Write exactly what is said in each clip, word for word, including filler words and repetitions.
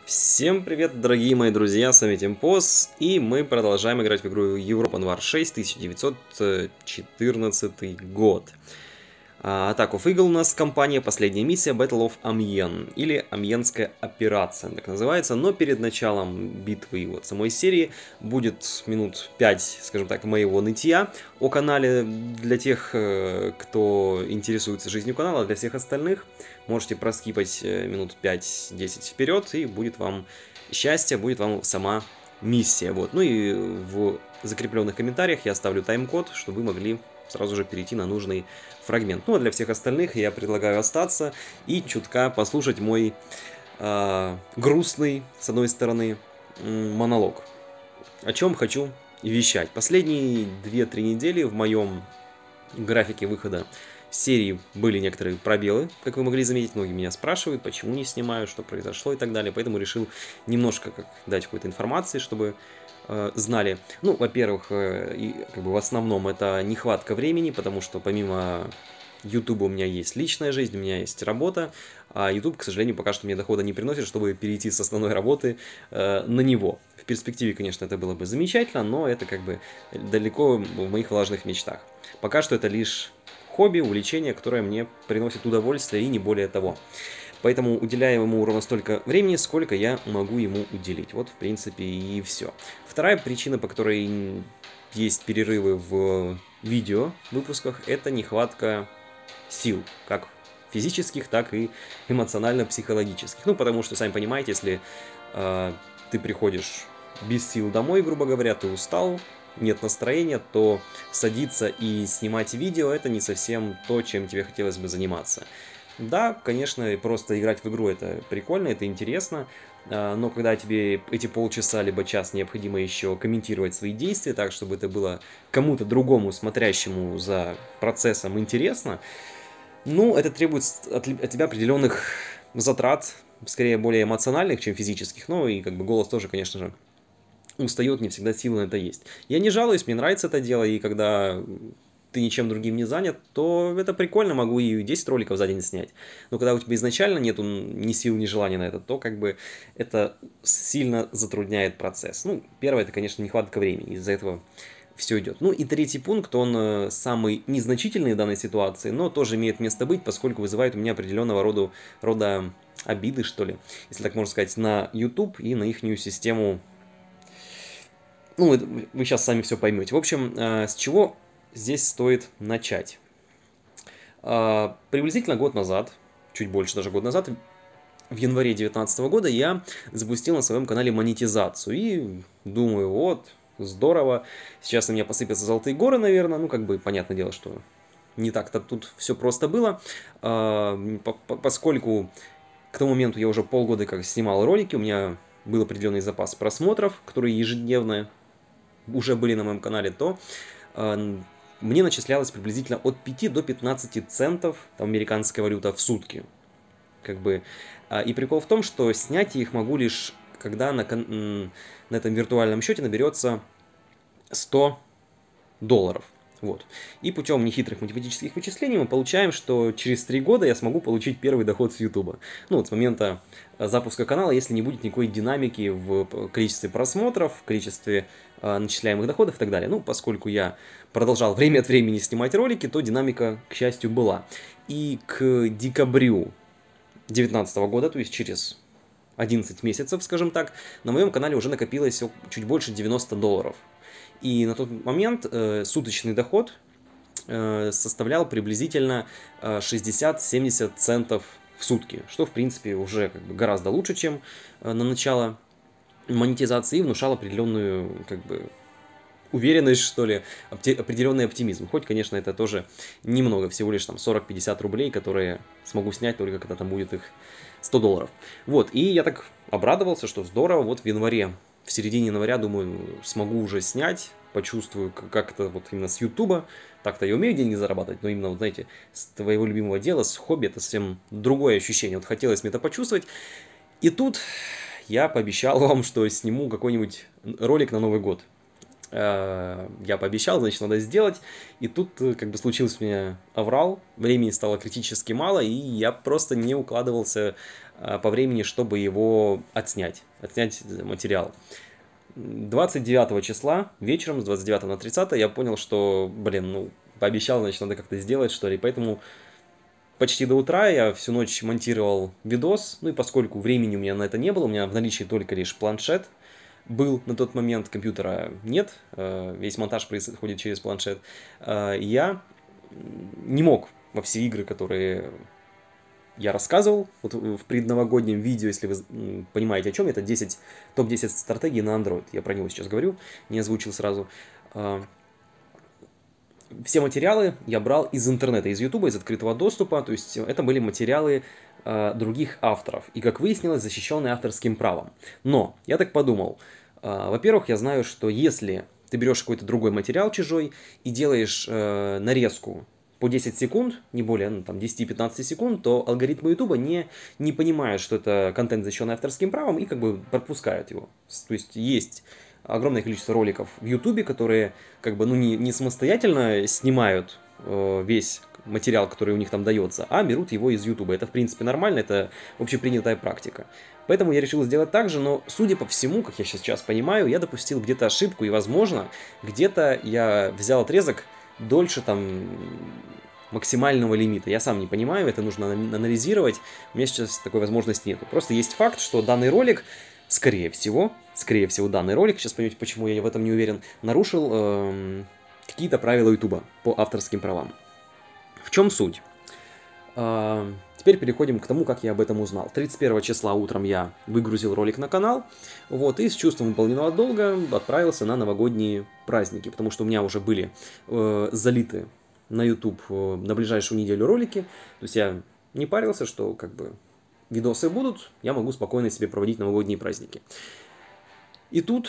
Всем привет, дорогие мои друзья, с вами Тимпос, и мы продолжаем играть в игру Европа Noir шесть, тысяча девятьсот четырнадцатый год. А, Attack of Eagle у нас компания, последняя миссия Battle of Amiens, или Амьенская операция, так называется, но перед началом битвы вот самой серии будет минут пять, скажем так, моего нытья о канале для тех, кто интересуется жизнью канала, а для всех остальных можете проскипать минут пять-десять вперед, и будет вам счастье, будет вам сама миссия. Вот. Ну и в закрепленных комментариях я оставлю тайм-код, чтобы вы могли сразу же перейти на нужный фрагмент. Ну а для всех остальных я предлагаю остаться и чутка послушать мой э, грустный, с одной стороны, монолог. О чем хочу вещать. Последние две-три недели в моем графике выхода серии были некоторые пробелы, как вы могли заметить, многие меня спрашивают, почему не снимаю, что произошло и так далее, поэтому решил немножко как, дать какой-то информации, чтобы э, знали. Ну, во-первых, э, и, как бы в основном это нехватка времени, потому что помимо YouTube у меня есть личная жизнь, у меня есть работа, а YouTube, к сожалению, пока что мне дохода не приносит, чтобы перейти с основной работы э, на него. В перспективе, конечно, это было бы замечательно, но это как бы далеко в моих влажных мечтах. Пока что это лишь хобби, увлечение, которое мне приносит удовольствие и не более того. Поэтому уделяю ему ровно столько времени, сколько я могу ему уделить. Вот, в принципе, и все. Вторая причина, по которой есть перерывы в видео выпусках, это нехватка сил, как физических, так и эмоционально-психологических. Ну, потому что, сами понимаете, если э, ты приходишь без сил домой, грубо говоря, ты устал, нет настроения, то садиться и снимать видео — это не совсем то, чем тебе хотелось бы заниматься. Да, конечно, просто играть в игру — это прикольно, это интересно, но когда тебе эти полчаса либо час необходимо еще комментировать свои действия так, чтобы это было кому-то другому, смотрящему за процессом, интересно, ну, это требует от, от тебя определенных затрат, скорее более эмоциональных, чем физических, ну и как бы голос тоже, конечно же, устает, не всегда силы на это есть. Я не жалуюсь, мне нравится это дело, и когда ты ничем другим не занят, то это прикольно, могу и десять роликов за день снять. Но когда у тебя изначально нету ни сил, ни желания на это, то как бы это сильно затрудняет процесс. Ну, первое, это, конечно, нехватка времени, из-за этого все идет. Ну и третий пункт, он самый незначительный в данной ситуации, но тоже имеет место быть, поскольку вызывает у меня определенного рода, рода обиды, что ли, если так можно сказать, на YouTube и на ихнюю систему. Ну, вы сейчас сами все поймете. В общем, с чего здесь стоит начать? Приблизительно год назад, чуть больше даже год назад, в январе две тысячи девятнадцатого года я запустил на своем канале монетизацию. И думаю, вот, здорово, сейчас на меня посыпятся золотые горы, наверное. Ну, как бы, понятное дело, что не так-то тут все просто было. Поскольку к тому моменту я уже полгода как снимал ролики, у меня был определенный запас просмотров, которые ежедневно уже были на моем канале, то э, мне начислялось приблизительно от пяти до пятнадцати центов, там, американская валюта, в сутки. Как бы. И прикол в том, что снять я их могу лишь, когда на, на этом виртуальном счете наберется сто долларов. Вот. И путем нехитрых математических вычислений мы получаем, что через три года я смогу получить первый доход с YouTube. Ну вот с момента запуска канала, если не будет никакой динамики в количестве просмотров, в количестве э, начисляемых доходов и так далее. Ну, поскольку я продолжал время от времени снимать ролики, то динамика, к счастью, была. И к декабрю две тысячи девятнадцатого года, то есть через одиннадцать месяцев, скажем так, на моем канале уже накопилось чуть больше девяноста долларов. И на тот момент э, суточный доход э, составлял приблизительно э, шестьдесят-семьдесят центов в сутки, что в принципе уже как бы гораздо лучше, чем э, на начало монетизации, и внушал определенную как бы уверенность, что ли, определенный оптимизм. Хоть, конечно, это тоже немного, всего лишь там сорок-пятьдесят рублей, которые смогу снять только когда там будет их сто долларов. Вот, и я так обрадовался, что здорово, вот в январе, в середине января, думаю, смогу уже снять, почувствую, как это вот именно с Ютуба. Так-то я умею деньги зарабатывать, но именно, вот, знаете, с твоего любимого дела, с хобби, это совсем другое ощущение. Вот хотелось мне это почувствовать. И тут я пообещал вам, что сниму какой-нибудь ролик на Новый год. Я пообещал, значит, надо сделать. И тут как бы случился у меня аврал, времени стало критически мало, и я просто не укладывался по времени, чтобы его отснять, отснять материал. двадцать девятого числа вечером, с двадцать девятого на тридцатое, я понял, что, блин, ну, пообещал, значит, надо как-то сделать, что ли. Поэтому почти до утра я всю ночь монтировал видос, ну и поскольку времени у меня на это не было, у меня в наличии только лишь планшет был на тот момент, компьютера нет, весь монтаж происходит через планшет, я не мог во все игры, которые я рассказывал вот в предновогоднем видео, если вы понимаете, о чем это, десять, топ десять стратегий на Android, я про него сейчас говорю, не озвучил сразу. Все материалы я брал из интернета, из YouTube, из открытого доступа, то есть это были материалы э, других авторов, и, как выяснилось, защищенные авторским правом. Но я так подумал, э, во-первых, я знаю, что если ты берешь какой-то другой материал чужой и делаешь э, нарезку по десять секунд, не более, ну, там, десять-пятнадцать секунд, то алгоритмы YouTube не, не понимают, что это контент, защищенный авторским правом, и как бы пропускают его. То есть есть огромное количество роликов в Ютубе, которые как бы, ну, не, не самостоятельно снимают э, весь материал, который у них там дается, а берут его из Ютуба. Это, в принципе, нормально, это общепринятая практика. Поэтому я решил сделать так же, но, судя по всему, как я сейчас понимаю, я допустил где-то ошибку, и, возможно, где-то я взял отрезок дольше, там, максимального лимита. Я сам не понимаю, это нужно анализировать, у меня сейчас такой возможности нет. Просто есть факт, что данный ролик, скорее всего, скорее всего, данный ролик, сейчас поймете, почему я в этом не уверен, нарушил э, какие-то правила YouTube по авторским правам. В чем суть? Э, теперь переходим к тому, как я об этом узнал. тридцать первого числа утром я выгрузил ролик на канал, вот, и с чувством выполненного долга отправился на новогодние праздники, потому что у меня уже были э, залиты на YouTube э, на ближайшую неделю ролики, то есть я не парился, что как бы видосы будут, я могу спокойно себе проводить новогодние праздники. И тут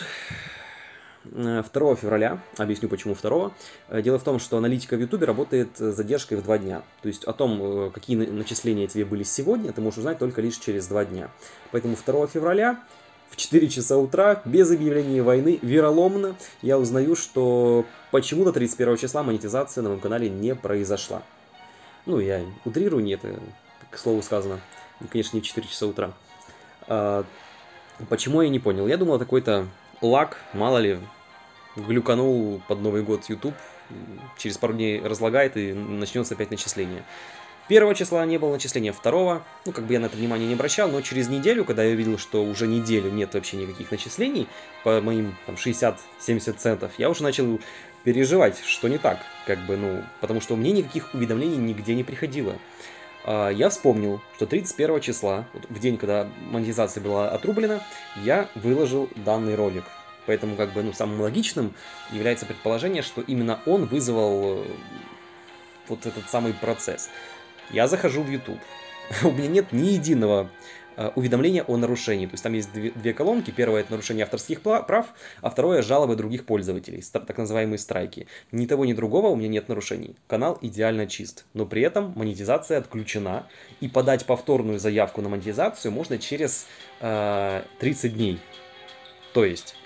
второго февраля, объясню почему второго, дело в том, что аналитика в YouTube работает с задержкой в два дня. То есть о том, какие начисления тебе были сегодня, ты можешь узнать только лишь через два дня. Поэтому второго февраля в четыре часа утра, без объявления войны, вероломно, я узнаю, что почему-то тридцать первого числа монетизация на моем канале не произошла. Ну, я утрирую, не это, к слову сказано. Конечно, не в четыре часа утра. А, почему я не понял? Я думал, это какой-то лаг, мало ли, глюканул под Новый год YouTube, через пару дней разлагает и начнется опять начисление. Первого числа не было начисления, второго, ну, как бы я на это внимание не обращал, но через неделю, когда я увидел, что уже неделю нет вообще никаких начислений, по моим там шестьдесят-семьдесят центов, я уже начал переживать, что не так, как бы, ну, потому что мне никаких уведомлений нигде не приходило. Я вспомнил, что тридцать первого числа, в день, когда монетизация была отрублена, я выложил данный ролик. Поэтому, как бы, ну, самым логичным является предположение, что именно он вызвал вот этот самый процесс. Я захожу в YouTube. У меня нет ни единого уведомления о нарушении. То есть там есть две, две колонки. Первое — это нарушение авторских прав, а второе — жалобы других пользователей, так называемые страйки. Ни того, ни другого у меня нет нарушений. Канал идеально чист. Но при этом монетизация отключена. И подать повторную заявку на монетизацию можно через э, тридцать дней. То есть,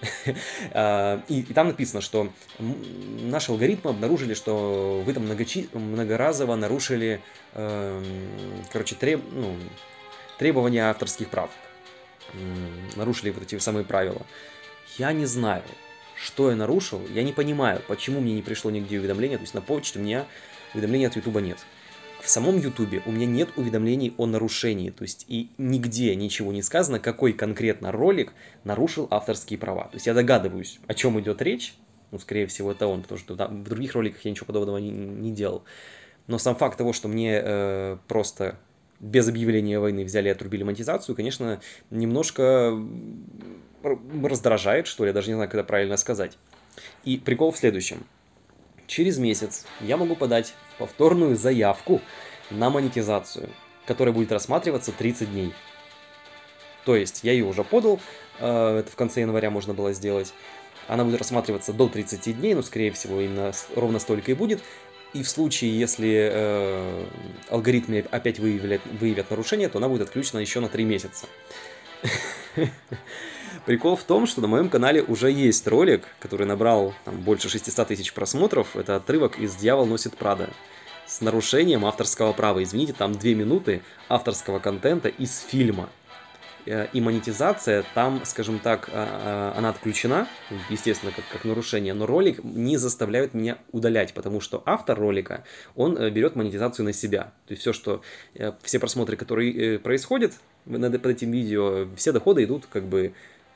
и, и там написано, что наши алгоритмы обнаружили, что вы там многочи, многоразово нарушили, э, короче, треб, ну, требования авторских прав, нарушили вот эти самые правила. Я не знаю, что я нарушил, я не понимаю, почему мне не пришло нигде уведомления, то есть на почте у меня уведомления от YouTube нет. В самом YouTube у меня нет уведомлений о нарушении, то есть и нигде ничего не сказано, какой конкретно ролик нарушил авторские права. То есть я догадываюсь, о чем идет речь, ну, скорее всего, это он, потому что в других роликах я ничего подобного не, не делал. Но сам факт того, что мне э, просто без объявления войны взяли и отрубили монетизацию, конечно, немножко раздражает, что ли, я даже не знаю, как это правильно сказать. И прикол в следующем. Через месяц я могу подать повторную заявку на монетизацию, которая будет рассматриваться тридцать дней. То есть я ее уже подал, это в конце января можно было сделать. Она будет рассматриваться до тридцати дней, но скорее всего именно ровно столько и будет. И в случае, если э, алгоритмы опять выявят, выявят нарушение, то она будет отключена еще на три месяца. Прикол в том, что на моем канале уже есть ролик, который набрал там больше шестисот тысяч просмотров. Это отрывок из «Дьявол носит Прада» с нарушением авторского права. Извините, там две минуты авторского контента из фильма. И монетизация там, скажем так, она отключена, естественно, как, как нарушение, но ролик не заставляет меня удалять, потому что автор ролика, он берет монетизацию на себя. То есть все, что, все просмотры, которые происходят под этим видео, все доходы идут как бы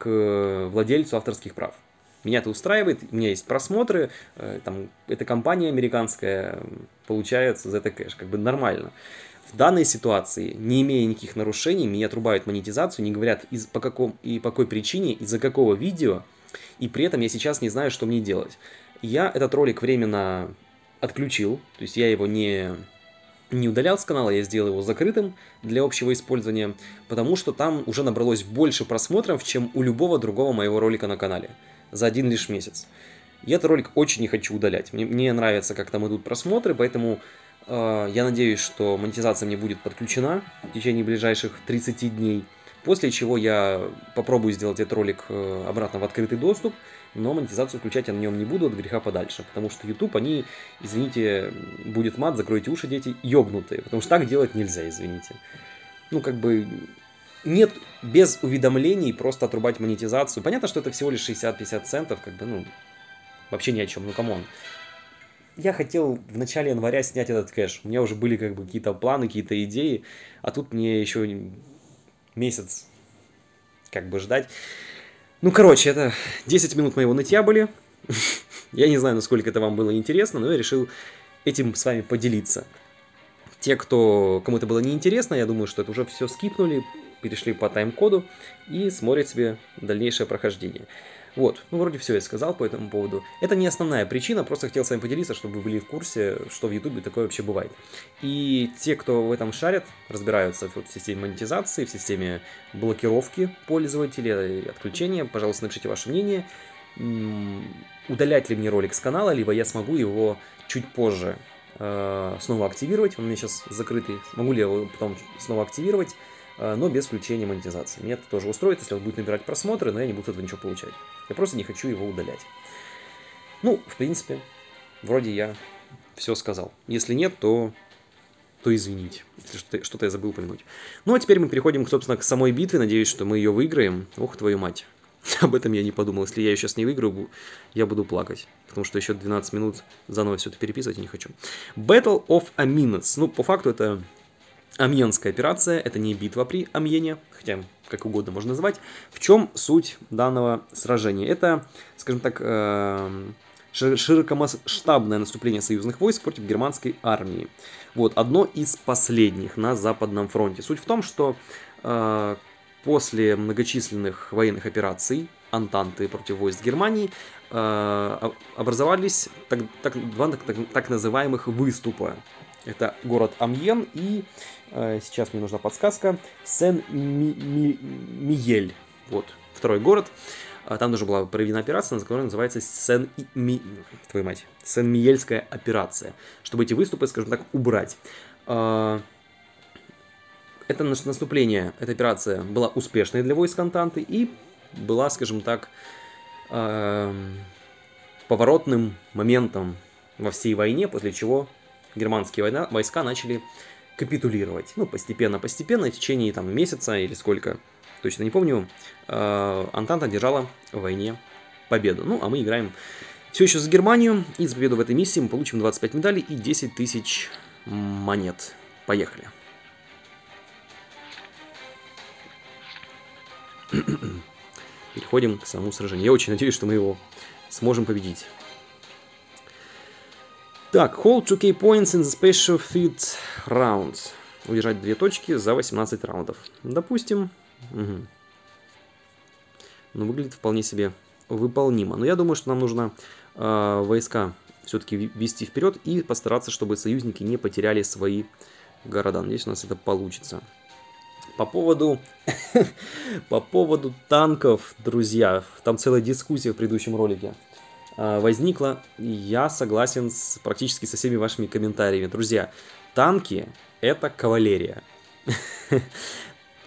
к владельцу авторских прав. Меня это устраивает, у меня есть просмотры, там, эта компания американская получает за это кэш, как бы нормально. В данной ситуации, не имея никаких нарушений, мне отрубают монетизацию, не говорят из, по, каком, и по какой причине, из-за какого видео, и при этом я сейчас не знаю, что мне делать. Я этот ролик временно отключил, то есть я его не, не удалял с канала, я сделал его закрытым для общего использования, потому что там уже набралось больше просмотров, чем у любого другого моего ролика на канале за один лишь месяц. Я этот ролик очень не хочу удалять, мне, мне нравится, как там идут просмотры, поэтому... Я надеюсь, что монетизация мне будет подключена в течение ближайших тридцати дней, после чего я попробую сделать этот ролик обратно в открытый доступ, но монетизацию включать я на нем не буду, от греха подальше, потому что YouTube, они, извините, будет мат, закройте уши, дети, ёбнутые, потому что так делать нельзя, извините. Ну, как бы, нет, без уведомлений просто отрубать монетизацию. Понятно, что это всего лишь шестьдесят-пятьдесят центов, как бы, ну, вообще ни о чем, ну, камон. Я хотел в начале января снять этот кэш. У меня уже были как бы какие-то планы, какие-то идеи, а тут мне еще месяц как бы ждать. Ну, короче, это десять минут моего нытья были. Я не знаю, насколько это вам было интересно, но я решил этим с вами поделиться. Те, кто, кому это было неинтересно, я думаю, что это уже все скипнули, перешли по тайм-коду и смотрят себе дальнейшее прохождение. Вот, ну вроде все я сказал по этому поводу. Это не основная причина, просто хотел с вами поделиться, чтобы вы были в курсе, что в Ютубе такое вообще бывает. И те, кто в этом шарят, разбираются в системе монетизации, в системе блокировки пользователей, отключения, пожалуйста, напишите ваше мнение. Удалять ли мне ролик с канала, либо я смогу его чуть позже э, снова активировать. Он у меня сейчас закрытый, могу ли я его потом снова активировать, но без включения монетизации. Меня это тоже устроит, если он будет набирать просмотры, но я не буду от этого ничего получать. Я просто не хочу его удалять. Ну, в принципе, вроде я все сказал. Если нет, то, то извините, если что-то, что-то я забыл упомянуть. Ну, а теперь мы переходим, собственно, к самой битве. Надеюсь, что мы ее выиграем. Ох, твою мать. Об этом я не подумал. Если я ее сейчас не выиграю, я буду плакать. Потому что еще двенадцать минут заново все это переписывать я не хочу. Battle of Amiens. Ну, по факту это... Амьенская операция, это не битва при Амьене, хотя как угодно можно назвать. В чем суть данного сражения? Это, скажем так, широкомасштабное наступление союзных войск против германской армии. Вот, одно из последних на Западном фронте. Суть в том, что после многочисленных военных операций Антанты против войск Германии образовались так, так, два так, так называемых выступа. Это город Амьен и, э, сейчас мне нужна подсказка, Сен-Миель. Вот, второй город. Там тоже была проведена операция, которая называется Сен-Ми... Твою мать. Сен-Миельская операция. Чтобы эти выступы, скажем так, убрать. Э, это наступление, эта операция была успешной для войск Антанты и была, скажем так, э, поворотным моментом во всей войне, после чего германские война, войска начали капитулировать. Ну, постепенно-постепенно, в течение там, месяца или сколько, точно не помню, э, Антанта держала в войне победу. Ну, а мы играем все еще за Германию. И за победу в этой миссии мы получим двадцать пять медалей и десять тысяч монет. Поехали. Переходим к самому сражению. Я очень надеюсь, что мы его сможем победить. Так, hold two key points in the special field rounds. Удержать две точки за восемнадцать раундов. Допустим. Угу. Ну, выглядит вполне себе выполнимо. Но я думаю, что нам нужно э, войска все-таки вести вперед и постараться, чтобы союзники не потеряли свои города. Надеюсь, у нас это получится. По поводу, по поводу танков, друзья, там целая дискуссия в предыдущем ролике возникла. Я согласен с, практически со всеми вашими комментариями. Друзья, танки — это кавалерия.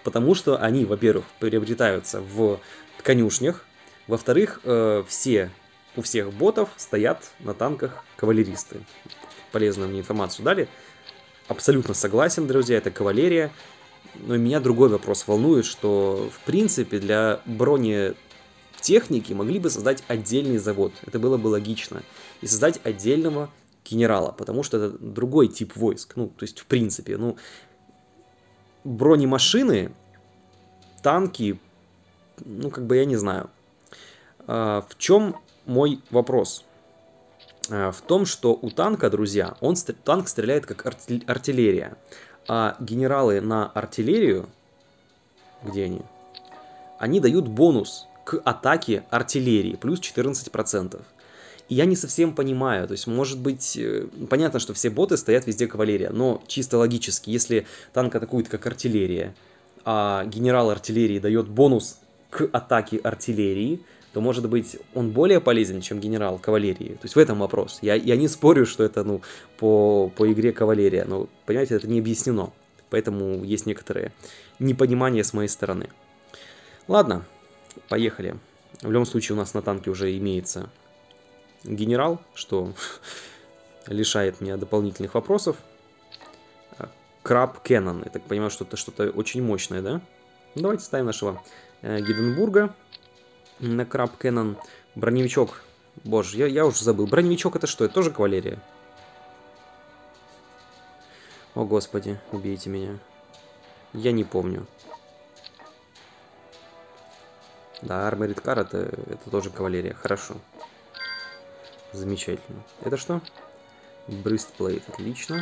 Потому что они, во-первых, приобретаются в конюшнях, во-вторых, э, все, у всех ботов стоят на танках кавалеристы. Полезную мне информацию дали. Абсолютно согласен, друзья, это кавалерия. Но меня другой вопрос волнует, что, в принципе, для бронетехники могли бы создать отдельный завод. Это было бы логично. И создать отдельного генерала, потому что это другой тип войск. Ну, то есть, в принципе, ну, бронемашины, танки, ну, как бы я не знаю. А, в чем мой вопрос? А, в том, что у танка, друзья, он, танк стреляет как арти артиллерия. А генералы на артиллерию, где они? Они дают бонус к атаке артиллерии, плюс четырнадцать процентов. И я не совсем понимаю, то есть, может быть, понятно, что все боты стоят везде кавалерия, но чисто логически, если танк атакует как артиллерия, а генерал артиллерии дает бонус к атаке артиллерии, то, может быть, он более полезен, чем генерал кавалерии. То есть в этом вопрос. Я, я не спорю, что это, ну, по, по игре кавалерия, но, понимаете, это не объяснено. Поэтому есть некоторое непонимание с моей стороны. Ладно, поехали. В любом случае у нас на танке уже имеется генерал, что лишает меня дополнительных вопросов. Краб Кеннон. Я так понимаю, что это что-то очень мощное, да? Ну, давайте ставим нашего э, Гиденбурга на Краб Кеннон. Броневичок. Боже, я, я уже забыл. Броневичок это что? Это тоже кавалерия? О, господи, убейте меня. Я не помню. Да, Armored Car это, это тоже кавалерия. Хорошо. Замечательно. Это что? Breastplate. Отлично.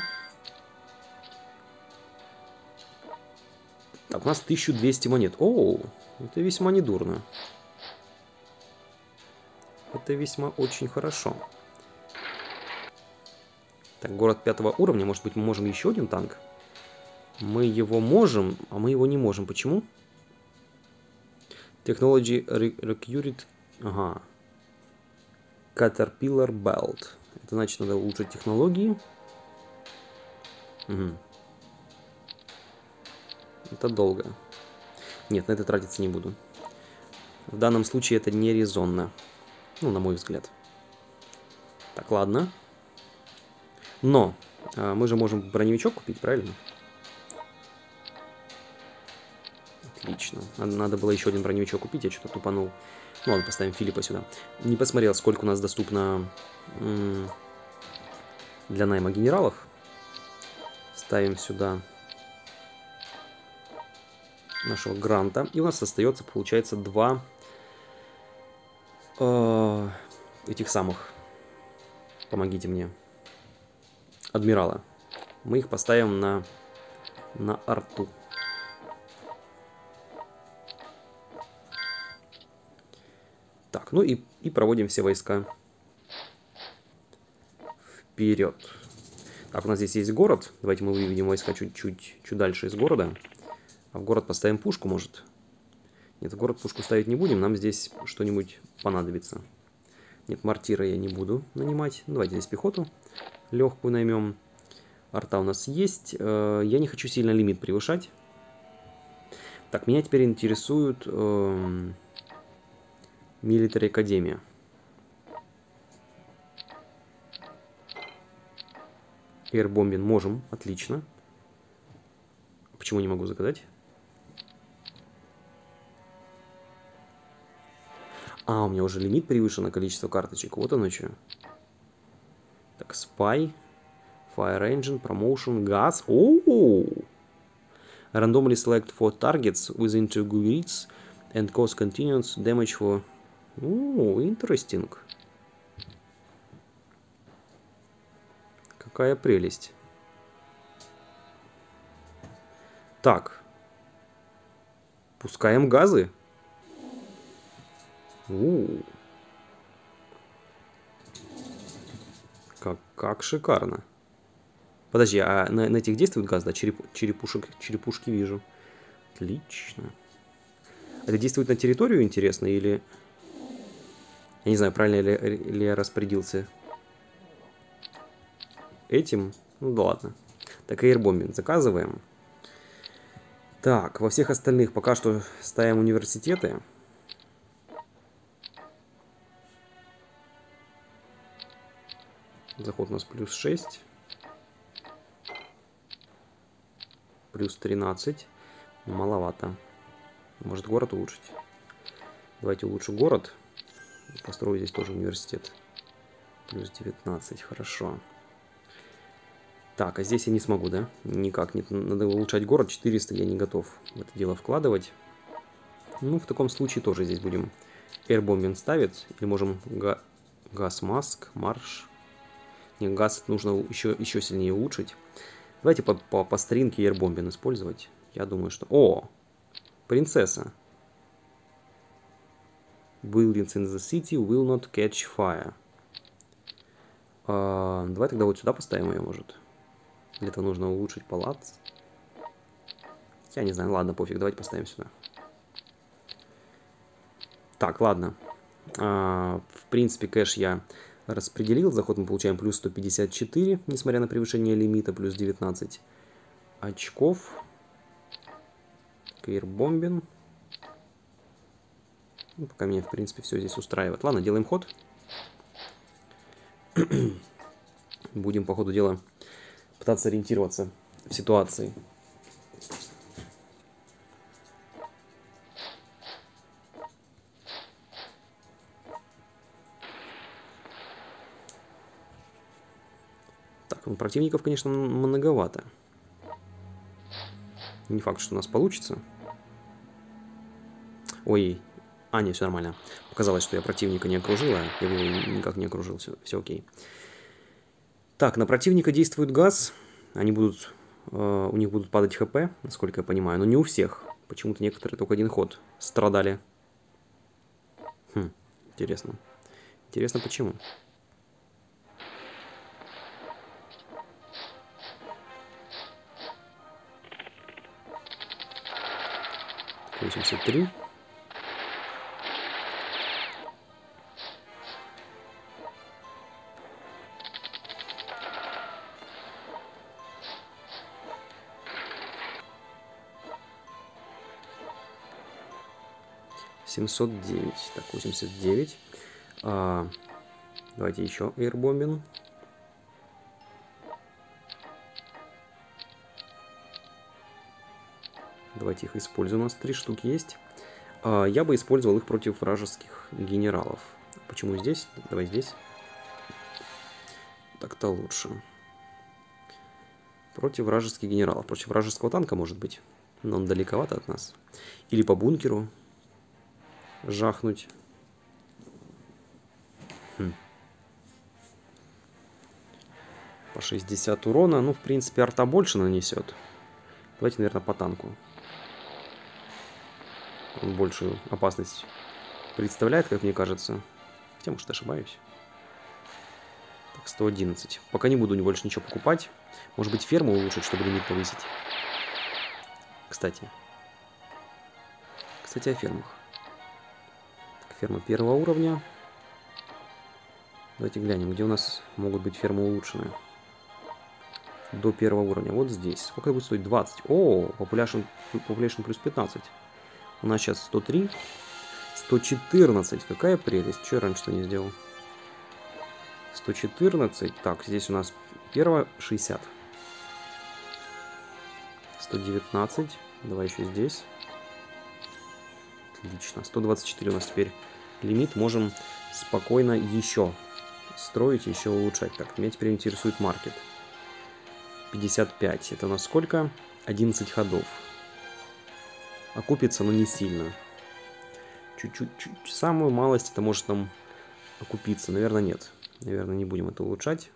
Так, у нас тысяча двести монет. О, это весьма недурно. Это весьма очень хорошо. Так, город пятого уровня. Может быть, мы можем еще один танк? Мы его можем, а мы его не можем. Почему? Technology Recurred. Ага. Caterpillar Belt. Это значит, надо улучшить технологии. Угу. Это долго. Нет, на это тратиться не буду. В данном случае это не резонно. Ну, на мой взгляд. Так, ладно. Но а, мы же можем броневичок купить, правильно? Отлично. Надо, надо было еще один броневичок купить, я что-то тупанул. Ну ладно, поставим Филиппа сюда. Не посмотрел, сколько у нас доступно для найма генералов. Ставим сюда нашего Гранта. И у нас остается, получается, два э, этих самых. Помогите мне. Адмирала. Мы их поставим на, на арту. Так, ну и, и проводим все войска вперед. Так, у нас здесь есть город. Давайте мы выведем войска чуть-чуть чуть дальше из города. А в город поставим пушку, может? Нет, в город пушку ставить не будем. Нам здесь что-нибудь понадобится. Нет, мортира я не буду нанимать. Ну, давайте здесь пехоту легкую наймем. Арта у нас есть. Я не хочу сильно лимит превышать. Так, меня теперь интересует Милитари Академия. Эйрбомбин можем, отлично. Почему не могу заказать? А, у меня уже лимит превышено количество карточек. Вот оно что. Так, Spy, Fire Engine, Promotion, Gas. Оу! Randomly select four targets within two grids and cause continuous damage for... Оу, interesting. Какая прелесть. Так. Пускаем газы. У-у-у. Как, как шикарно. Подожди, а на, на этих действует газ, да? Череп, черепушек, черепушки вижу. Отлично. Это действует на территорию, интересно, или... Я не знаю, правильно ли, ли я распорядился этим. Ну да ладно. Так, эйрбомбинг заказываем. Так, во всех остальных пока что ставим университеты. Заход у нас плюс шесть. Плюс тринадцать. Маловато. Может город улучшить? Давайте улучшу город. Построю здесь тоже университет. Плюс девятнадцать. Хорошо. Так, а здесь я не смогу, да? Никак. Нет, надо улучшать город. четыреста я не готов в это дело вкладывать. Ну, в таком случае тоже здесь будем airbombing ставить. Или можем га газ-маск, марш. Не, газ нужно еще, еще сильнее улучшить. Давайте по, по, по стринке airbombing использовать. Я думаю, что... О! Принцесса. Buildings in the city will not catch fire. А, давай тогда вот сюда поставим ее, может. Для этого нужно улучшить палац. Я не знаю, ладно, пофиг, давайте поставим сюда. Так, ладно. А, в принципе, кэш я распределил. Заход мы получаем плюс сто пятьдесят четыре, несмотря на превышение лимита, плюс девятнадцать очков. Кейрбомбин. Ну, пока меня, в принципе, все здесь устраивает. Ладно, делаем ход. Будем, по ходу дела, пытаться ориентироваться в ситуации. Так, ну, противников, конечно, многовато. Не факт, что у нас получится. Ой, а, не, все нормально. Показалось, что я противника не окружил, а я его никак не окружил. Все, все окей. Так, на противника действует газ. Они будут, э, у них будут падать хп, насколько я понимаю, но не у всех. Почему-то некоторые только один ход страдали. Хм, интересно. Интересно, почему? восемьдесят три. семьсот девять. Так, восемьдесят девять. А, давайте еще airbombing. Давайте их используем. У нас три штуки есть. А, я бы использовал их против вражеских генералов. Почему здесь? Давай здесь. Так-то лучше. Против вражеских генералов. Против вражеского танка, может быть. Но он далековато от нас. Или по бункеру жахнуть. Хм. По шестьдесят урона. Ну, в принципе, арта больше нанесет. Давайте, наверное, по танку. Он большую опасность представляет, как мне кажется. Хотя, может, ошибаюсь. Так, сто одиннадцать. Пока не буду больше ничего покупать. Может быть, ферму улучшить, чтобы лимит повысить. Кстати. Кстати, о фермах. Ферма первого уровня. Давайте глянем, где у нас могут быть фермы улучшены. До первого уровня. Вот здесь. Сколько будет стоить? двадцать. О, population, population плюс пятнадцать. У нас сейчас сто три. сто четырнадцать. Какая прелесть. Что я раньше-то не сделал? сто четырнадцать. Так, здесь у нас первое шестьдесят. сто девятнадцать. Давай еще здесь. Отлично. сто двадцать четыре у нас теперь лимит. Можем спокойно еще строить, еще улучшать. Так, меня теперь интересует маркет. пятьдесят пять. Это у нас сколько? одиннадцать ходов. Окупится, но не сильно. Чуть-чуть, самую малость это может нам окупиться. Наверное, нет. Наверное, не будем это улучшать.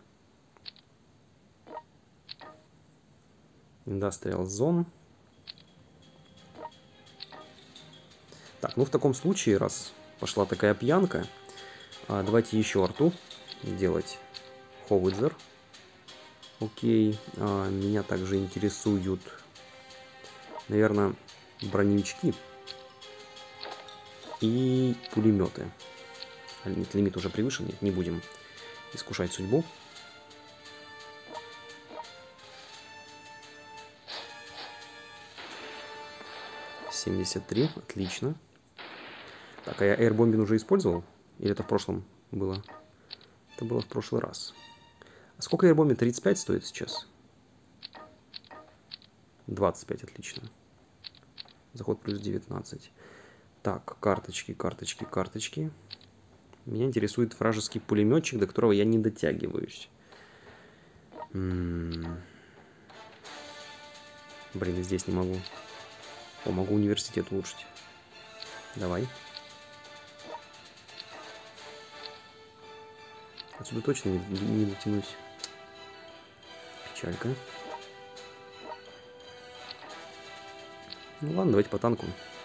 Industrial Zone. Так, ну в таком случае, раз пошла такая пьянка, давайте еще арту делать. Howitzer. Окей. А, меня также интересуют, наверное, броневички и пулеметы. Нет, лимит уже превышен, нет, не будем искушать судьбу. семьдесят три, отлично. Так, а я эйрбомбин уже использовал? Или это в прошлом было? Это было в прошлый раз. А сколько эйрбомбин? тридцать пять стоит сейчас? двадцать пять, отлично. Заход плюс девятнадцать. Так, карточки, карточки, карточки. Меня интересует вражеский пулеметчик, до которого я не дотягиваюсь. М-м-м. Блин, и здесь не могу. О, могу университет улучшить. Давай. Отсюда точно не, не дотянусь. Печалька. Ну ладно, давайте по танку.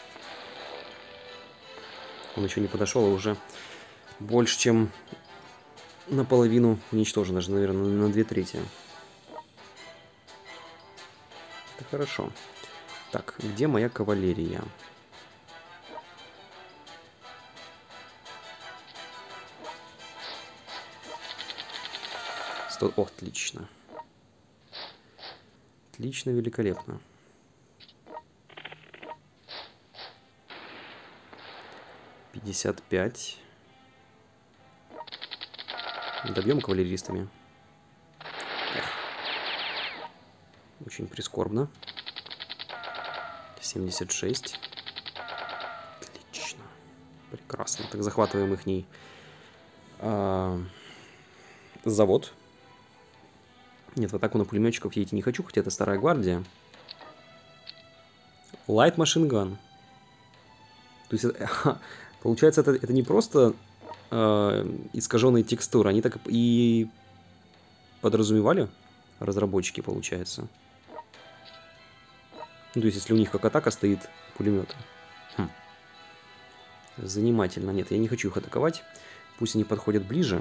Он еще не подошел, а уже больше, чем наполовину уничтожен. Даже, наверное, на две трети. Это хорошо. Так, где моя кавалерия? Сто... О, отлично. Отлично, великолепно. пятьдесят пять. Добьем кавалеристами. Эх. Очень прискорбно. семьдесят шесть. Отлично. Прекрасно. Так, захватываем ихний а, завод. Нет, в атаку на пулеметчиков я идти не хочу, хотя это старая гвардия. Light Machine Gun. То есть, это, получается, это, это не просто э, искаженные текстуры, они так и подразумевали, разработчики, получается. Ну, то есть, если у них как атака стоит пулемет. Хм. Занимательно. Нет, я не хочу их атаковать. Пусть они подходят ближе.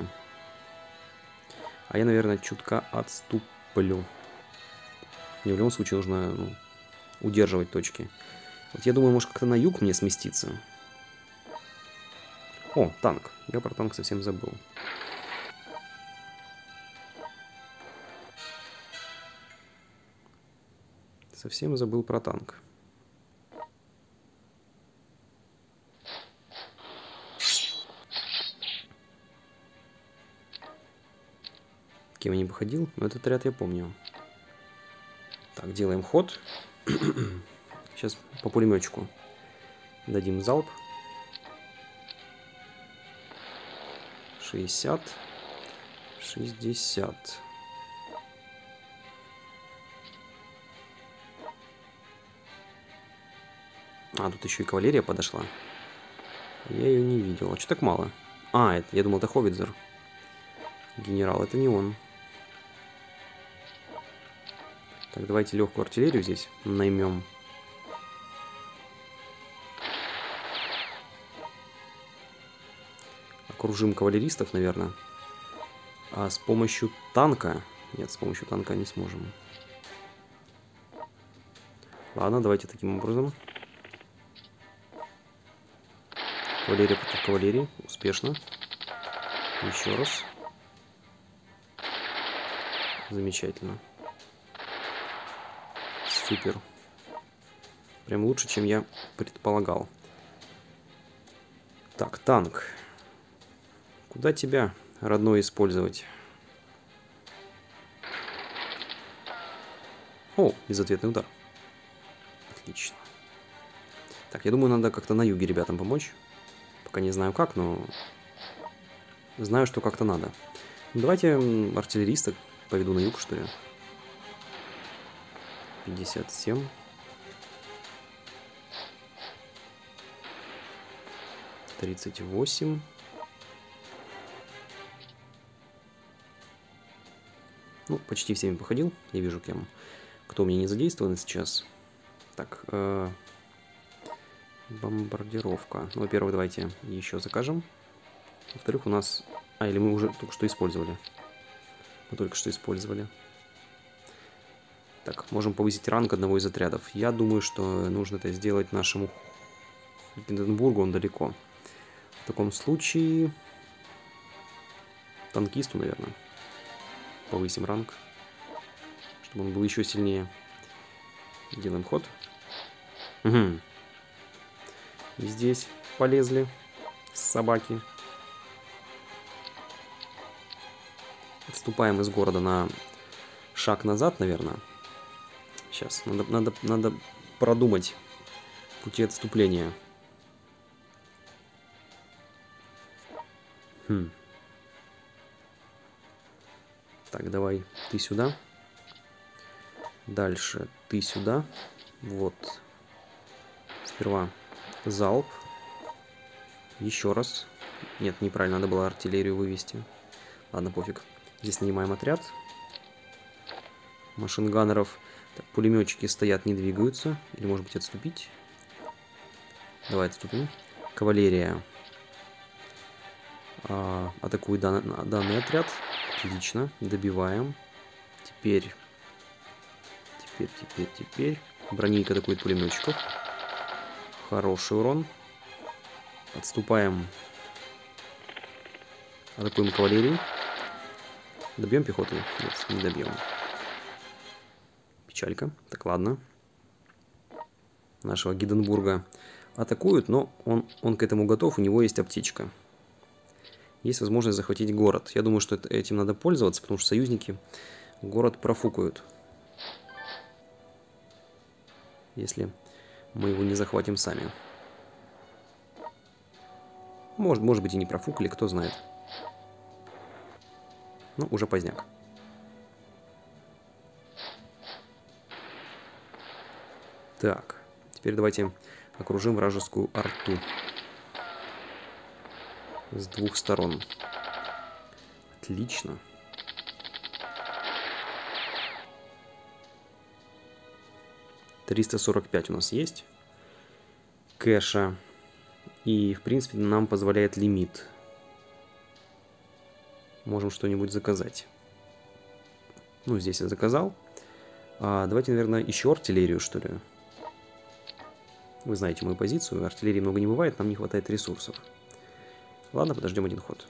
А я, наверное, чутка отступлю. Мне в любом случае нужно, ну, удерживать точки. Вот я думаю, может как-то на юг мне сместиться. О, танк. Я про танк совсем забыл. Совсем забыл про танк. Кем я не походил, но этот отряд я помню. Так, делаем ход. Сейчас по пулеметчику дадим залп. шестьдесят. шестьдесят. А, тут еще и кавалерия подошла. Я ее не видел. А что так мало? А, это, я думал, это Ховитзер. Генерал, это не он. Так, давайте легкую артиллерию здесь наймем. Окружим кавалеристов, наверное. А с помощью танка... Нет, с помощью танка не сможем. Ладно, давайте таким образом. Кавалерия против кавалерии. Успешно. Еще раз. Замечательно. Супер. Прям лучше, чем я предполагал. Так, танк. Куда тебя, родной, использовать? О, безответный удар. Отлично. Так, я думаю, надо как-то на юге ребятам помочь. Пока не знаю как, но знаю, что как-то надо. Давайте артиллериста поведу на юг, что ли. пятьдесят семь. тридцать восемь. Ну, почти всеми походил. Я вижу, кем, кто у меня не задействован сейчас. Так, э, бомбардировка. Ну, во-первых, давайте еще закажем. Во-вторых, у нас... А, или мы уже только что использовали. Мы только что использовали. Так, можем повысить ранг одного из отрядов. Я думаю, что нужно это сделать нашему Гинденбургу, он далеко. В таком случае... Танкисту, наверное. Повысим ранг, чтобы он был еще сильнее. Делаем ход. Угу. И здесь полезли собаки. Отступаем из города на шаг назад, наверное. Сейчас, надо, надо, надо продумать пути отступления. Хм. Так, давай ты сюда. Дальше ты сюда. Вот. Сперва залп. Еще раз. Нет, неправильно, надо было артиллерию вывести. Ладно, пофиг. Здесь нанимаем отряд. Машинганеров. Так, пулеметчики стоят, не двигаются. Или, может быть, отступить? Давай отступим. Кавалерия. А, атакует дан, данный отряд. Отлично. Добиваем. Теперь. Теперь, теперь, теперь. Бронейка атакует пулеметчиков. Хороший урон. Отступаем. Атакуем кавалерию. Добьем пехоту? Нет, не добьем. Печалька. Так, ладно. Нашего Гиденбурга атакуют, но он, он к этому готов, у него есть аптечка. Есть возможность захватить город. Я думаю, что это, этим надо пользоваться, потому что союзники город профукают. Если мы его не захватим сами. Может, может быть и не профукали, кто знает. Ну, уже поздняк. Так, теперь давайте окружим вражескую арту. С двух сторон. Отлично. триста сорок пять у нас есть кэша. И, в принципе, нам позволяет лимит. Можем что-нибудь заказать. Ну, здесь я заказал. А, давайте, наверное, еще артиллерию, что ли. Вы знаете мою позицию. Артиллерии много не бывает, нам не хватает ресурсов. Ладно, подождем один ход.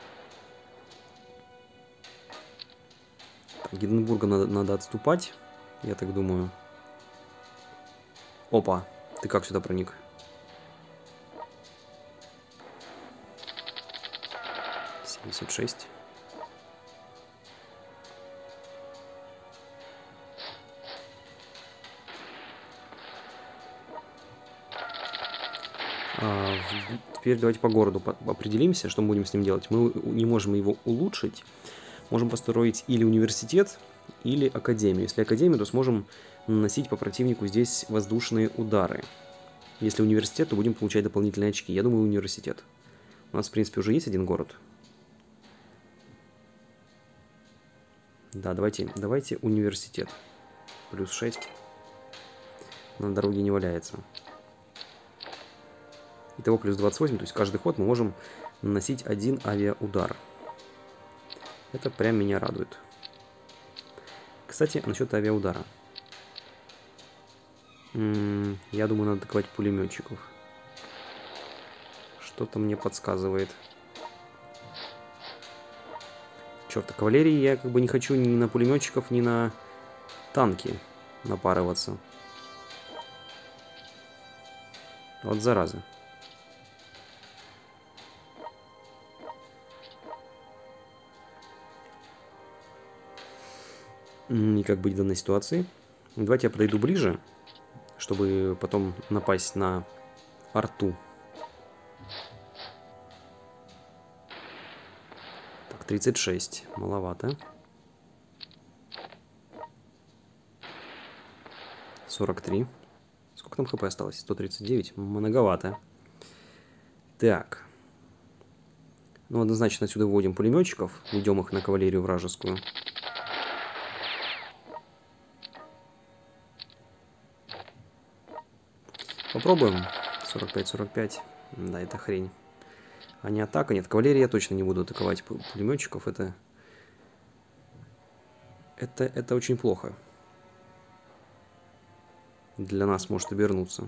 Так, Гиденбургу надо, надо отступать, я так думаю. Опа, ты как сюда проник? семьдесят шесть. А, теперь давайте по городу определимся, что мы будем с ним делать. Мы не можем его улучшить. Можем построить или университет, или академию. Если академию, то сможем наносить по противнику здесь воздушные удары. Если университет, то будем получать дополнительные очки. Я думаю, университет. У нас, в принципе, уже есть один город. Да, давайте, давайте университет. Плюс шесть. На дороге не валяется. Итого плюс двадцать восемь, то есть каждый ход мы можем наносить один авиаудар. Это прям меня радует. Кстати, насчет авиаудара. М-м, я думаю, надо атаковать пулеметчиков. Что-то мне подсказывает. Черт, а кавалерии я как бы не хочу ни на пулеметчиков, ни на танки напарываться. Вот зараза. И как быть в данной ситуации? Давайте я подойду ближе, чтобы потом напасть на арту. Так, тридцать шесть. Маловато. сорок три. Сколько там хп осталось? сто тридцать девять. Многовато. Так. Ну, однозначно отсюда выводим пулеметчиков. Ведем их на кавалерию вражескую. Попробуем. сорок пять сорок пять. Да, это хрень. А не атака. Нет, кавалерии я точно не буду атаковать пулеметчиков. Это... Это, это очень плохо. Для нас может обернуться.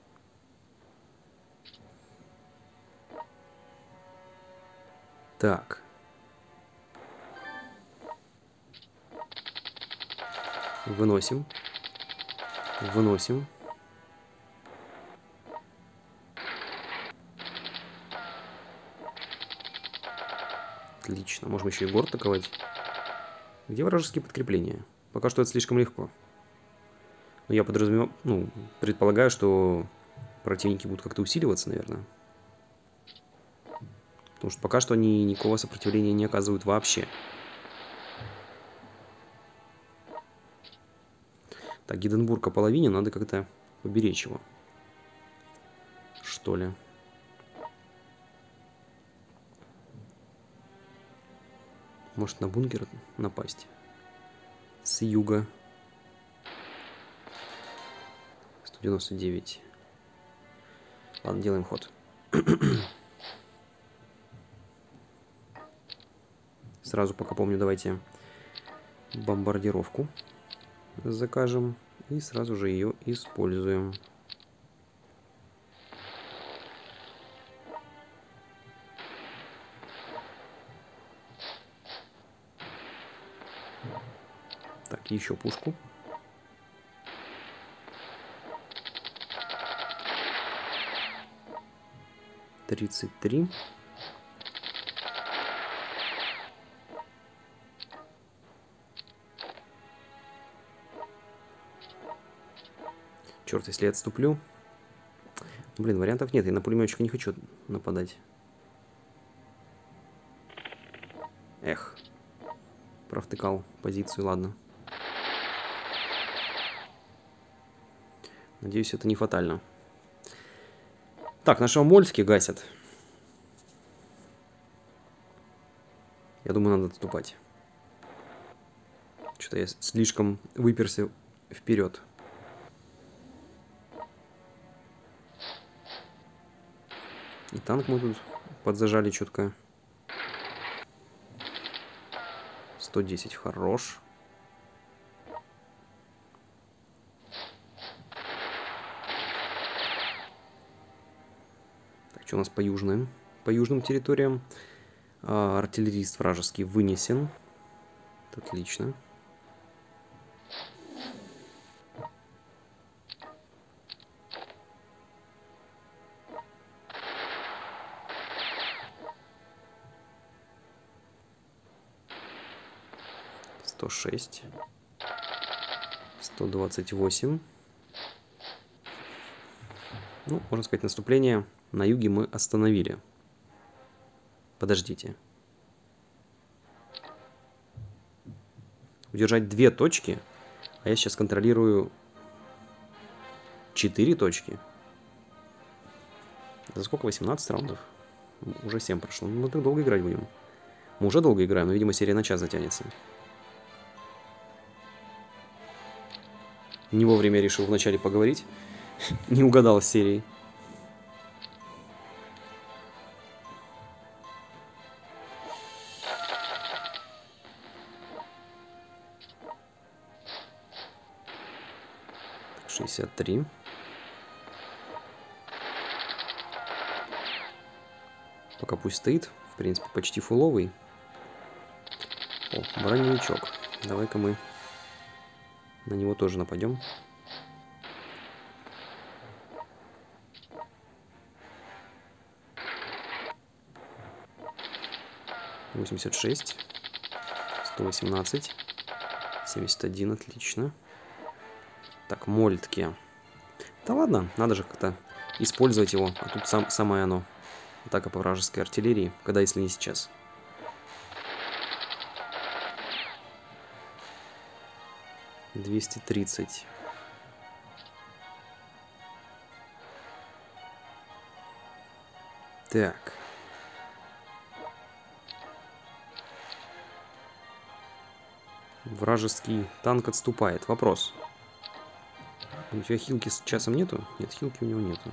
Так. Выносим. Выносим. Отлично. Можем еще и город атаковать. Где вражеские подкрепления? Пока что это слишком легко. Но я подразумеваю, ну, предполагаю, что противники будут как-то усиливаться, наверное. Потому что пока что они никакого сопротивления не оказывают вообще. Так, Гиденбург о половине, надо как-то поберечь его. Что ли? Может, на бункер напасть? С юга. сто девяносто девять. Ладно, делаем ход. Сразу, пока помню, давайте бомбардировку закажем. И сразу же ее используем. Так, еще пушку. тридцать три. Черт, если я отступлю. Блин, вариантов нет. Я на пулеметчика не хочу нападать. Эх. Провтыкал позицию, ладно. Надеюсь, это не фатально. Так, нашего Мольски гасят. Я думаю, надо отступать. Что-то я слишком выперся вперед. И танк мы тут подзажали четко. сто десять, хорош. Так, что у нас по южным? По южным территориям. А, артиллерист вражеский вынесен. Отлично. сто шесть. сто двадцать восемь. Ну, можно сказать, наступление на юге мы остановили. Подождите. Удержать две точки, а я сейчас контролирую четыре точки. За сколько? восемнадцать раундов? Уже семь прошло. Мы так долго играть будем. Мы уже долго играем, но, видимо, серия на час затянется. Не вовремя решил вначале поговорить. Не угадал с серией. шестьдесят три. Пока пусть стоит. В принципе, почти фуловый. О, броневичок. Давай-ка мы на него тоже нападем. восемьдесят шесть. сто восемнадцать. семьдесят один. Отлично. Так, Мольтке. Да ладно, надо же как-то использовать его. А тут сам, самое оно. Атака по вражеской артиллерии. Когда, если не сейчас? двести тридцать. Так. Вражеский танк отступает. Вопрос. У тебя хилки с часом нету? Нет, хилки у него нету.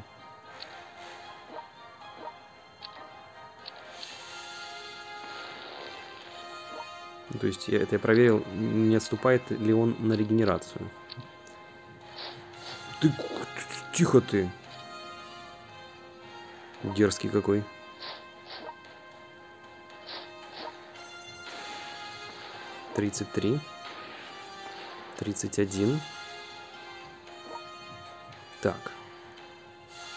То есть я, это я проверил, не отступает ли он на регенерацию. Ты тихо ты. Дерзкий какой. тридцать три. тридцать один. Так.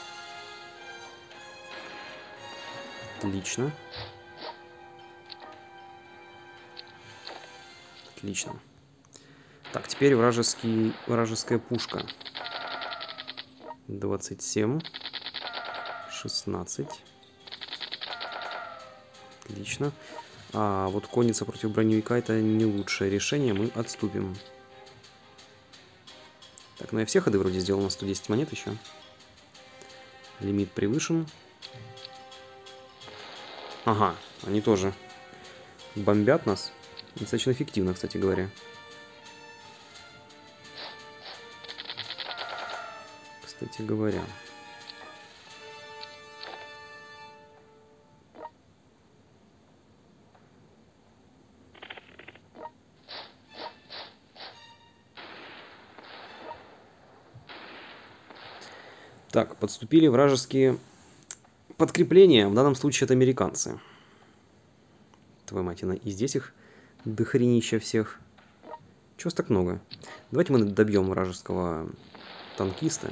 Отлично. Отлично. Так, теперь вражеский, вражеская пушка. двадцать семь. шестнадцать. Отлично. А вот конница против броневика — это не лучшее решение. Мы отступим. Так, ну я все ходы вроде сделал на сто десять монет еще. Лимит превышен. Ага, они тоже бомбят нас. Достаточно эффективно, кстати говоря. Кстати говоря. Так, подступили вражеские подкрепления. В данном случае это американцы. Твою мать, и здесь их дохренища всех. Чего так много? Давайте мы добьем вражеского танкиста.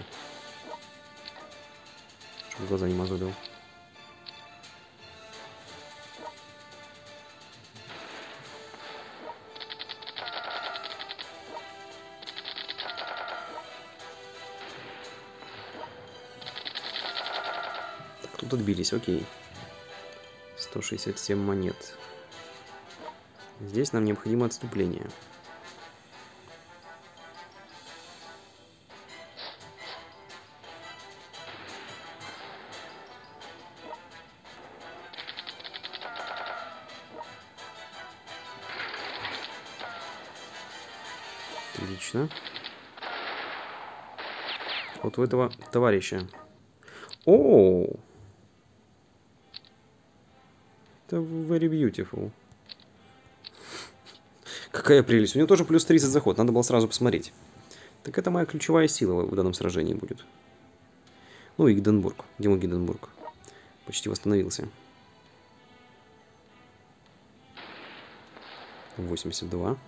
Чтобы глаза не мозолил. Тут отбились, окей. сто шестьдесят семь монет. Здесь нам необходимо отступление. Отлично. Вот у этого товарища. Оу! Это very beautiful. Какая прелесть. У него тоже плюс тридцать заход. Надо было сразу посмотреть. Так это моя ключевая сила в данном сражении будет. Ну и Гиденбург. Где мой Гиденбург? Почти восстановился. восемьдесят два.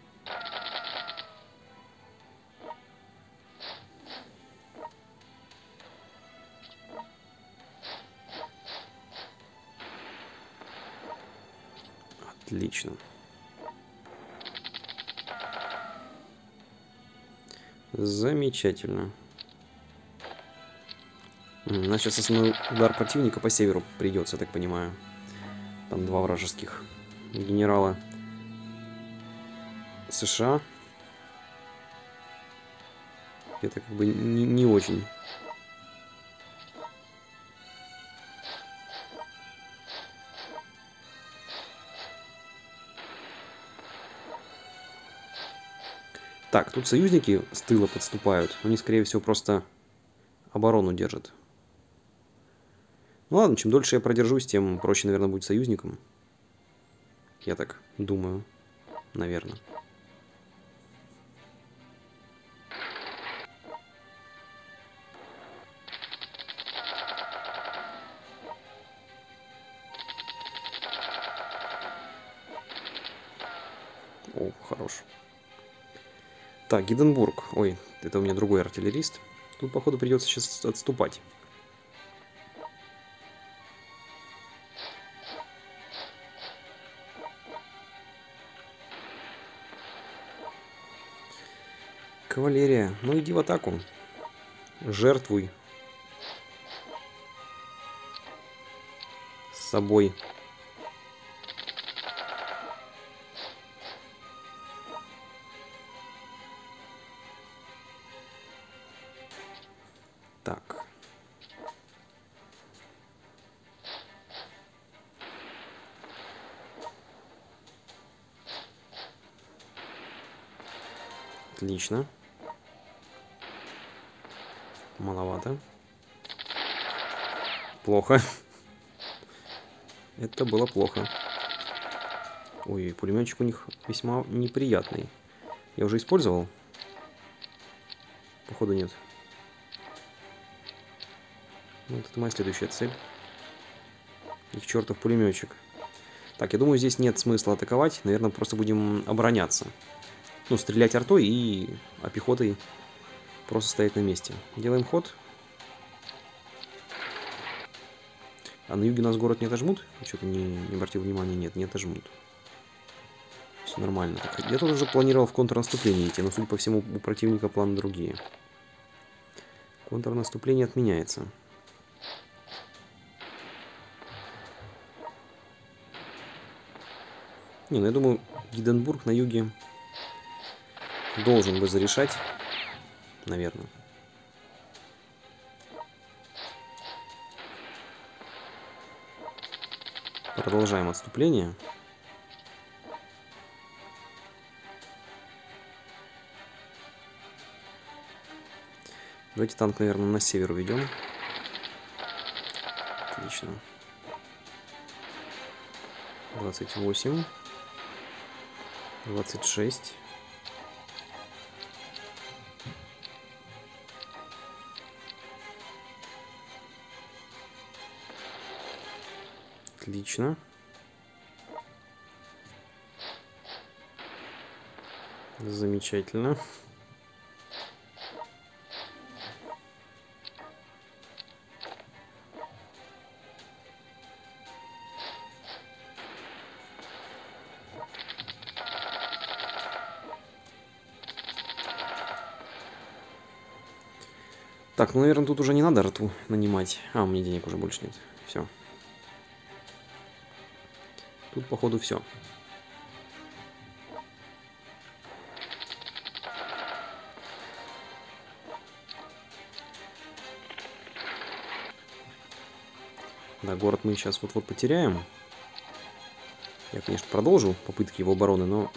Отлично. Замечательно. У нас сейчас основной удар противника по северу придется, я так понимаю. Там два вражеских генерала США. Это как бы не, не очень. Так, тут союзники с тыла подступают. Они, скорее всего, просто оборону держат. Ну ладно, чем дольше я продержусь, тем проще, наверное, будет союзникам. Я так думаю. Наверное. О, хорош. Так, Гиденбург. Ой, это у меня другой артиллерист. Тут, походу, придется сейчас отступать. Кавалерия. Ну, иди в атаку. Жертвуй с собой. Так. Отлично. Маловато. Плохо. Это было плохо. Ой, пулеметчик у них весьма неприятный. Я уже использовал? Походу нет. Вот это моя следующая цель. Их чертов пулеметчик. Так, я думаю, здесь нет смысла атаковать. Наверное, просто будем обороняться. Ну, стрелять артой и а пехотой просто стоять на месте. Делаем ход. А на юге нас город не отожмут? Что-то не, не обратил внимания. Нет, не отожмут. Все нормально. Я тут уже планировал в контрнаступление идти, но, судя по всему, у противника планы другие. Контрнаступление отменяется. Не, ну я думаю, Гиденбург на юге должен бы зарешать, наверное. Продолжаем отступление. Давайте танк, наверное, на север уведем. Отлично. двадцать восемь. двадцать шесть. Отлично. Замечательно. Так, ну, наверное, тут уже не надо рту нанимать. А, у меня денег уже больше нет. Все. Тут, походу, все. Да, город мы сейчас вот-вот потеряем. Я, конечно, продолжу попытки его обороны, но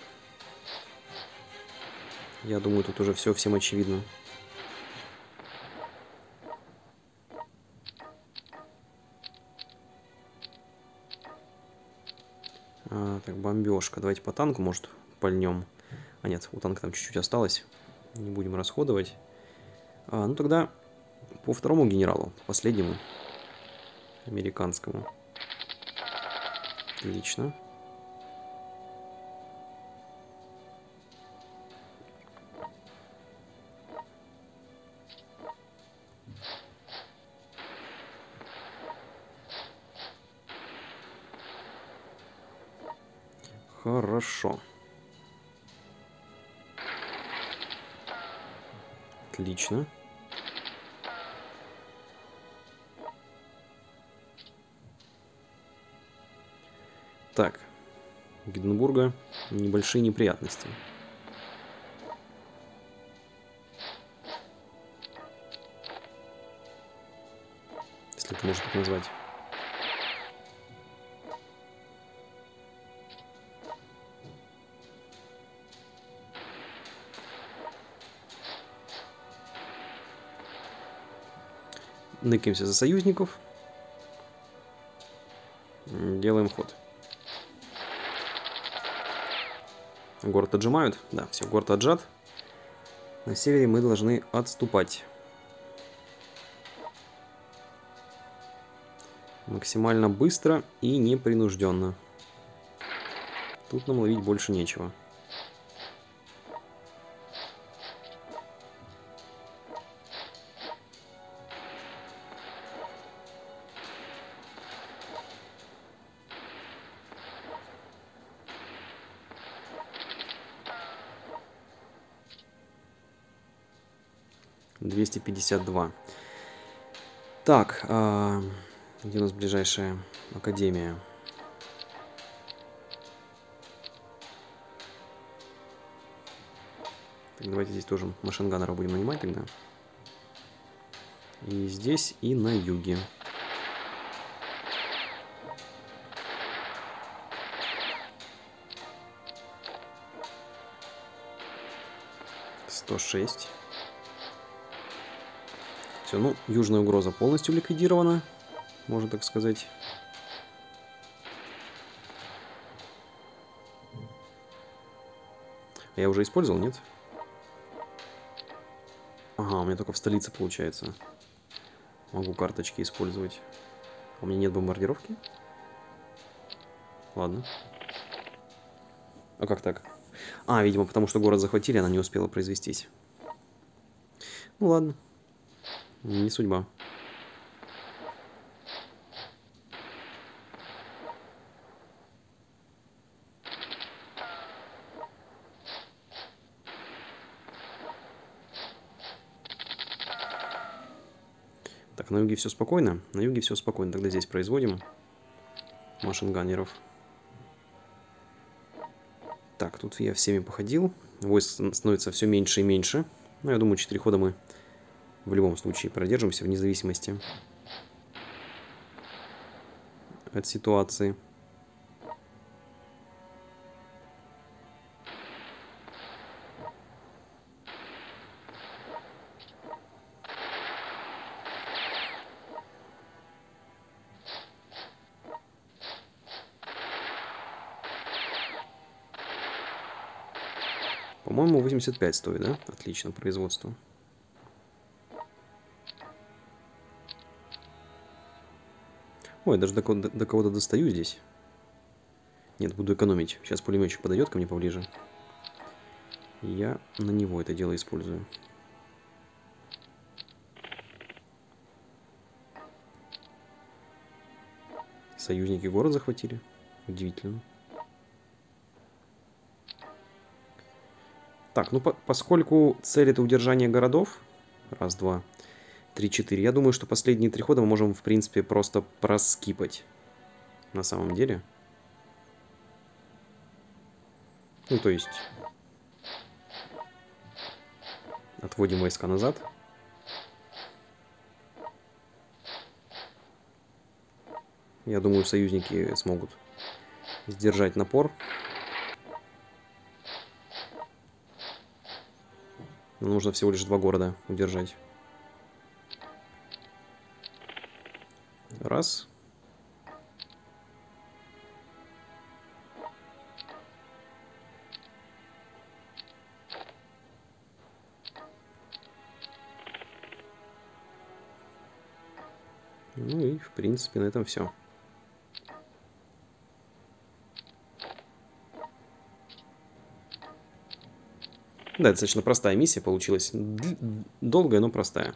я думаю, тут уже все всем очевидно. А, так, бомбежка. Давайте по танку, может, пальнем. А нет, у танка там чуть-чуть осталось. Не будем расходовать. А, ну тогда по второму генералу, последнему. Американскому. Отлично. Хорошо. Отлично. Так. У Гиденбурга небольшие неприятности. Если это можно так назвать. Ныкаемся за союзников. Делаем ход. Город отжимают. Да, все, город отжат. На севере мы должны отступать. Максимально быстро и непринужденно. Тут нам ловить больше нечего. двести пятьдесят два. Так, а где у нас ближайшая академия? Так, давайте здесь тоже машинганнера будем нанимать тогда. И здесь, и на юге. сто шесть. Все, ну, южная угроза полностью ликвидирована, можно так сказать. Я уже использовал, нет? Ага, у меня только в столице получается. Могу карточки использовать. У меня нет бомбардировки? Ладно. А как так? А, видимо, потому что город захватили, она не успела произвестись. Ну ладно. Не судьба. Так, на юге все спокойно. На юге все спокойно. Тогда здесь производим машинганеров. Так, тут я всеми походил. Войск становится все меньше и меньше. Но я думаю, четыре хода мы в любом случае продержимся, вне зависимости от ситуации. По-моему, восемьдесят пять стоит, да? Отлично, производство. Ой, даже до, до, до кого-то достаю здесь. Нет, буду экономить. Сейчас пулеметчик подойдет ко мне поближе. Я на него это дело использую. Союзники город захватили. Удивительно. Так, ну по поскольку цель это удержание городов. Раз, два, три, четыре. Я думаю, что последние три хода мы можем, в принципе, просто проскипать. На самом деле. Ну, то есть... Отводим войска назад. Я думаю, союзники смогут сдержать напор. Но нужно всего лишь два города удержать. Раз. Ну и, в принципе, на этом все. Да, достаточно простая миссия получилась. Долгая, но простая.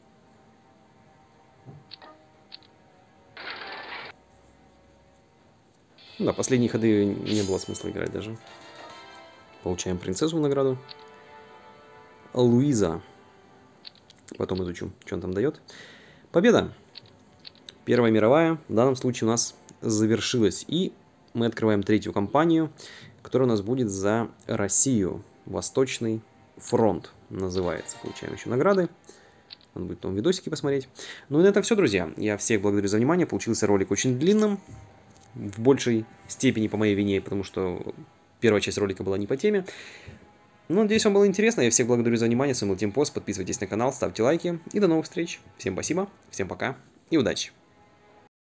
Да, последние ходы не было смысла играть даже. Получаем принцессу в награду. Луиза. Потом изучу, что он там дает. Победа! Первая мировая в данном случае у нас завершилась. И мы открываем третью кампанию, которая у нас будет за Россию. Восточный фронт называется. Получаем еще награды. Надо будет потом видосики посмотреть. Ну и на этом все, друзья. Я всех благодарю за внимание. Получился ролик очень длинным. В большей степени по моей вине, потому что первая часть ролика была не по теме. Ну, надеюсь, вам было интересно. Я всех благодарю за внимание. С вами был Тим Пост. Подписывайтесь на канал, ставьте лайки. И до новых встреч. Всем спасибо, всем пока и удачи.